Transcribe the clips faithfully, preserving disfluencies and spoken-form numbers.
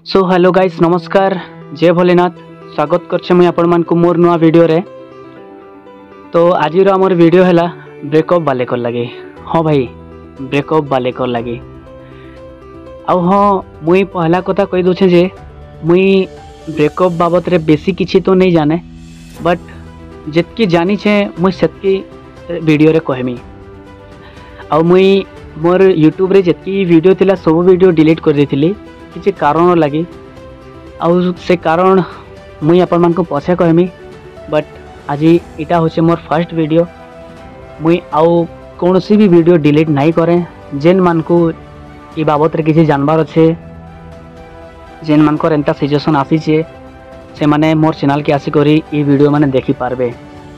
So hello guys नमस्कार जय भोलेनाथ स्वागत करछे मुई आपण मान को मोर नुआ वीडियो रे। तो आज आमर वीडियो है ब्रेकअप वाले को लगे। हाँ भाई ब्रेकअप वाले को लगे आउ हाँ मुई पहला कथा कही दूचे जे मुई ब्रेकअप बाबत रे बेसी किछि तो नहीं जाने बट जितकी जानी छे मुई सेतकी वीडियो रे कहमी। आउ मुई मोर यूट्यूब रे जितकी वीडियो थिला सब वीडियो डिलीट कर देथिली किसी कारण लगी आउ से कारण मुई आपण मान को पछे कहमी। बट आज इटा होचे मोर फर्स्ट वीडियो मुई आउ कौन सी भी वीडियो डिलीट नहीं करें। जेन मान को ई बाबत रे किसी जानबार अच्छे जेन मान को एंता सिचुएशन आसी छे से माने मोर चैनल के आसी करी ई वीडियो माने देखि पारबे।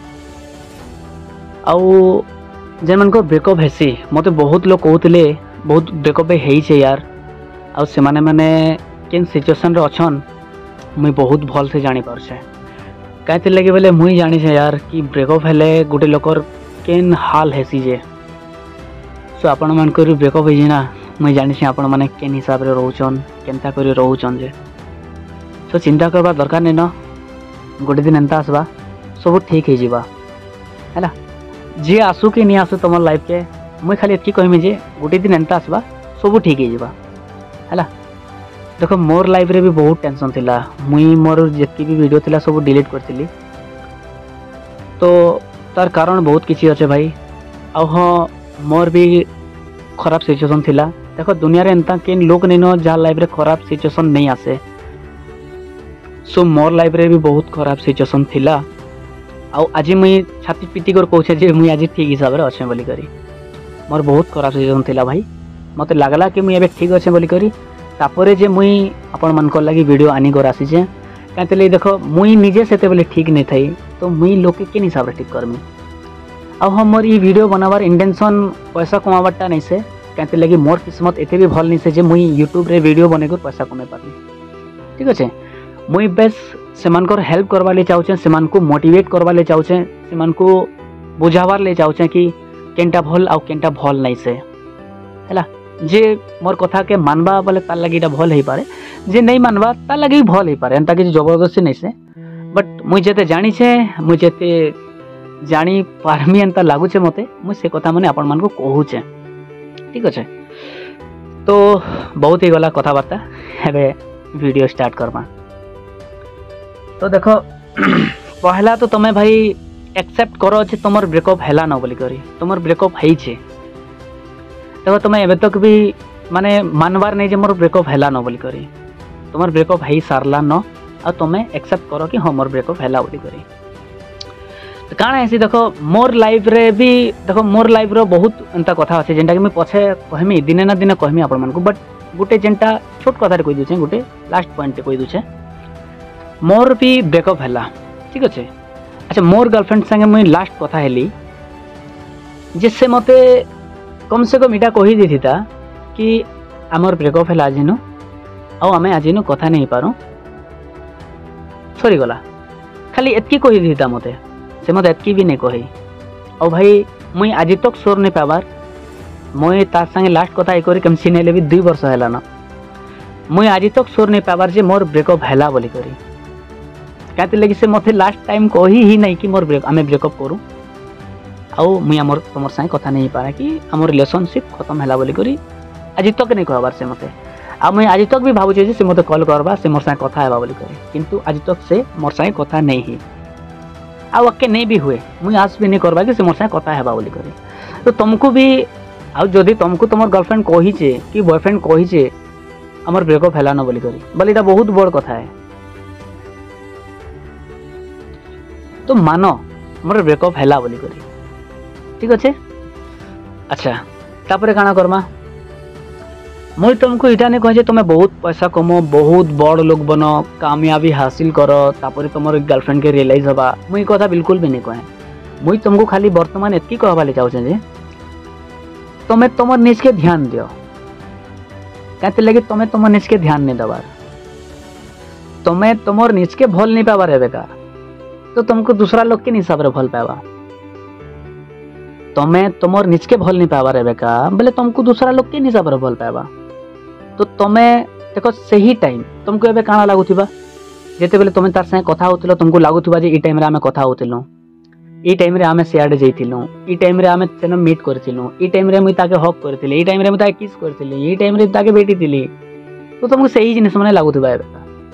आउ जेन मान को ब्रेकअप हेसी मते बहुत लोग कहउतले बहुत ब्रेकअप हेई छे यार आउ से माने माने केन सिचुएशन रे अछन मुई बहुत भल से जानी पारछे। काहे लगे बोले मुई जानी छे यार कि ब्रेकअप हेले गोटे लोकर केन हाल हेसी जे। सो आपण मान को ब्रेकअप हेजी ना मुई जानी छे आपण माने केन हिसाब रे रहउछन केनता करी रहउछन जे। सो चिंता करबा दरकार नै न गोटे दिन एंता आसबा सब ठीक हे जीवा हैला। जे आसु कि नहीं आसु तुम लाइफ के मुई खाली एतकी कहमी जे गोटे दिन एंता आसबा सब ठीक हे जीवा हैला। देखो मोर लाइफ रे भी बहुत टेंशन थिला मुई मोर जितकी भी वीडियो थिला सब डिलीट करथिली तो तार कारण बहुत किछि अच्छे भाई। आ हाँ मोर भी खराब सिचुएशन थिला। देखो दुनिया रे एंता केन लोक नहीं न जहाँ लाइफ रे खराब सिचुएशन नहीं आसे। सो मोर लाइफ रे भी बहुत खराब सिचुएशन थिला आउ आज मुई छाती पीटी कर कहूछे जे मुई आज ठीक हिसाब रे अच्छे बोली करी। मोर बहुत खराब सिचुएशन थिला भाई मते लागला कि मुई एबे ठीक अच्छे बोली करी तापरे जे मुई आपण मन को लगी वीडियो आनी कर आसी जे काते ले देखो मुई निजे सेते बोले ठीक नहीं थाई तो मुई लोके के हिसाब रे ठीक करमी। आ हम मोर ई वीडियो बनावार इंटेंशन पैसा कमावाटा नहीं से काते लगी मोर किस्मत एते भी भल नहीं से जे मुई यूट्यूब रे वीडियो बने कर पैसा कमे पारी। ठीक अछि मुई बस सेमान को हेल्प करवा ले चाहूचे सेमान को मोटिवेट करवा ले चाहूचे सेमान को बुझावार ले चाहूचे कि केनटा भल आउ केनटा भल नहीं से हैला। जे मोर कथा के मानबा बोले तार लगी भल हो पारे जे नहीं मानबा तार लगी भल हो पारे एंता किसी जबरदस्ती नहीं से। बट मुई जेते जानी छे मुई जेते जानी पारमी एंता लागुचे मते मुई से कथा माने आपण मान को कहूचे। ठीक अच्छे तो बहुत ही गला कथाबार्ता एबे वीडियो स्टार्ट करमा। तो देखो पहला तो तुम्हें भाई एक्सेप्ट करो जे तुमर ब्रेकअप हैला न बोली करी तुमर ब्रेकअप है छे। देखो तुम्हें एबे तक भी माने मानवार नहीं जे मोर ब्रेकअप हैला न बोली करी तुमर ब्रेकअप है सारला न आ तुम्हें एक्सेप्ट करो कि हाँ मोर ब्रेकअप हैला बोली करी। तो काण ऐसी देखो मोर लाइफ रे भी देखो मोर लाइफ रो बहुत एंता कथा अच्छे जेनटा कि मैं पछे कहमी दिने ना दिने कहमी आपण मान को। बट गोटे जेनटा छोट कथा रे कहि दूचे गोटे लास्ट पॉइंट कहि दूचे मोर भी ब्रेकअप हैला। ठीक अच्छे अच्छा मोर गर्लफ्रेंड संगे मुई लास्ट कथा हेली जिससे मते कम से कम इटा कही दी था कि आमर ब्रेकअप है आज नु आउ आमे आज नु कथा नहीं पारू सरी गला खाली एतकी कही दी था मते से मते एतकी भी नहीं कही। और भाई मुई आज तक सोर नहीं पाबार मुई तार संगे लास्ट कथा ए करी कम सिनेले भी दुई वर्ष हैला ना मुई आज तक सोर नहीं पाबार जे मोर ब्रेकअप हैला बोली करी। काते लगी से मते लास्ट टाइम कही ही नहीं कि मोर ब्रेक आमे ब्रेकअप करू आउ मुई आमर तुमर संगे कथा नहीं पारा कि आमर रिलेशनशिप खत्म हैला बोली करी आज तक नहीं कहबार से मते। आ मुई आज तक भी भाबुचे जे से मते कॉल करबा से मोर संगे कथा हेबा बोली करी किंतु आज तक से मोर संगे कथा नहीं ही आ ओके नहीं भी हुए मुई आज भी नहीं करबा कि से मोर संगे कथा हेबा बोली करी। तो तुमको भी आ जदी तुमको तुमर गर्लफ्रेंड कही छे कि बॉयफ्रेंड कही छे आमर ब्रेकअप हैला न बोली करी बोले एटा बहुत बड़ कथा है तो मानो मोर ब्रेकअप हैला बोली करी। ठीक अच्छे अच्छा तापरे काना करमा मुई तुमको इटा नहीं कहे तुम्हें बहुत पैसा कमो बहुत बड़ लोग बनो कामयाबी हासिल करो तापरे तुमर गर्लफ्रेंड के रियलाइज हवा मुई कथा बिल्कुल भी नहीं कहे। मुई तुमको खाली वर्तमान एतकी कहबा ले चाहूचे जे तुम्हें तुमर निज के ध्यान दियो कहते लगे तुम्हें तुमर निज के ध्यान नहीं दबार तुम्हें तुमर निज के भल नहीं पाबार है बेकार तो तुमको दूसरा लोग के हिसाब रे भल पावा तुम्हें तुमर निजके भल नहीं पावा रे बेका बोले तुमको दूसरा लोग के हिसाब रे भल पावा तो तुम्हें देख सही टाइम तुमको एबे काना लागुथिबा जेते बेले तुम तार संगे कथा होतिलो तुमको लागुथिबा जे ई टाइम रे आमे कथा होतिलो ई टाइम रे आमे सियाडे जइथिलो ई टाइम रे आमे सेन मीट करथिलो ई टाइम रे मुई ताके हक करथिले ई टाइम रे मुई ताके किस करथिले ई टाइम रे ताके भेटिथिली तो तुमको सही जिनिस माने लागुथिबा एबे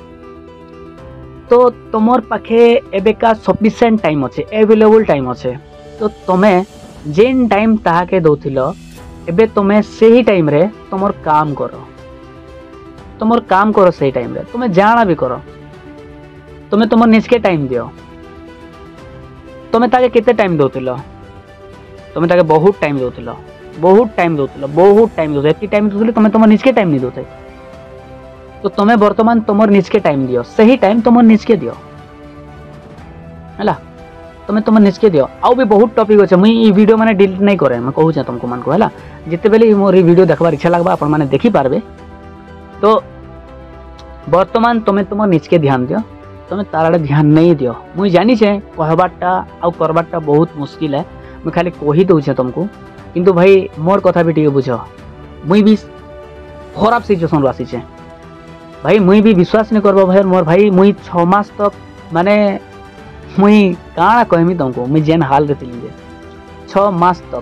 तो तुमर पाखे एबेका सफिशिएंट टाइम अच्छे अवेलेबल टाइम अच्छे तो तुम्हें जेन टाइम ताके दौथिल एबे तुम्हें सही टाइम रे तुमर काम करो तुमर काम करो सही टाइम रे तुम्हें जाना भी करो तुम्हें तुम निजके टाइम दियो तुम्हें ताके केते टाइम दौथिल तुम्हें ताके बहुत टाइम दौथिल बहुत टाइम दौथिल बहुत टाइम दौथिल एती टाइम दौथिल तुम्हें तुम निजके टाइम नहीं दौथे तो तुम्हें वर्तमान तुमर निजके टाइम दियो सही टाइम तुमर निजके दियो हैला तुम्हें तुम निजके दियो आउ भी बहुत टॉपिक अच्छे मुई ई वीडियो माने डिलीट नहीं करे मैं कहूँ तुमको मान को हैला जिते बेले मोर वीडियो देखबार इच्छा लगबा अपन माने देखि पारबे तो वर्तमान तुम्हें तुम निजके ध्यान दियो तुम्हें तार आड़े ध्यान नहीं दियो मुई जानी छे कहबारटा आउ करबारटा बहुत मुश्किल है मैं खाली कही दउछे तुमको किंतु भाई मोर कथा भी टिके बुझ मुई भी खराब सिचुएशन रो आसी छे भाई मुई भी विश्वास नहीं करबो भाई मोर भाई मुई छह मास तक माने मुई काना कहमी तुमको मुई जेन हाल रे थिली छह मास तक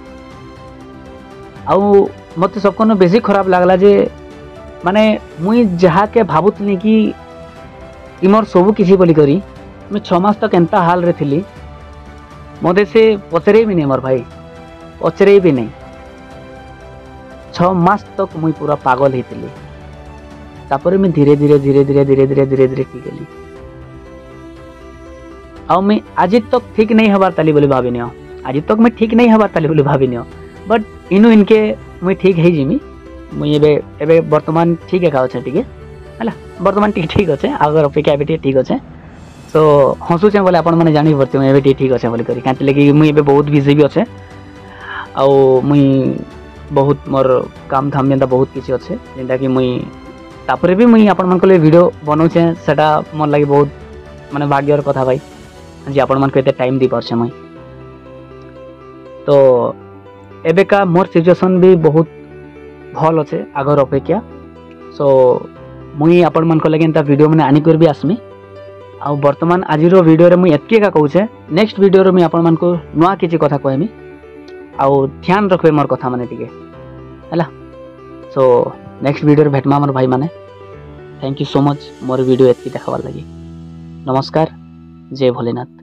आउ मते सबको बेसी खराब लागला जे माने मुई जहा के भाबुतनी कि इमोर सबु किसी बोली करी मैं छह मास तक एंता हाल रे थिली मते से पचरे भी नहीं मोर भाई पचरे भी नहीं छह मास तक मुई पूरा पागल हेतिली तापर मैं धीरे धीरे धीरे धीरे धीरे धीरे धीरे धीरे ठीक गली आउ मैं आज तक ठीक नहीं हबार ताली बोली भाभी नियो आज तक मैं ठीक नहीं हबार ताली बोली भाभी नियो बट इनु इनके मुई ठीक है जिमी मुई एबे एबे वर्तमान ठीक है का छै ठीक है हला वर्तमान ठीक ठीक अच्छे आगर अपेक्षा एबे ठीक अच्छे तो हसु छै बोले अपन माने जानि परते एबे ठीक अच्छे बोली करी कांति लगी मुई एबे बहुत बिजी भी अच्छे आउ मुई बहुत मोर काम धाम जेंता बहुत किछि अच्छे जेंता कि मुई तापर भी मुई आपण मन को वीडियो बनाउछे सेटा मन लागि बहुत माने भाग्यर कथा भाई जे आपण मन को एते टाइम दी परछे मुई तो एबे का मोर सिचुएशन भी बहुत भल अच्छे आगर अपेक्षा सो मुई आपण मन को लगे एंता वीडियो माने आनी कर भी आसमी आ वर्तमान आज रो वीडियो रे मुई एतके का कहूछे नेक्स्ट वीडियो रे मुई आपण मन को नुआ किछि कथा कहमी आ ध्यान रखबे मोर कथा माने टिके हैला सो नेक्स्ट वीडियो भेटमा मोर भाई माने थैंक यू सो मच मोर वीडियो एतकी देखबार लगी नमस्कार जय भोलेनाथ।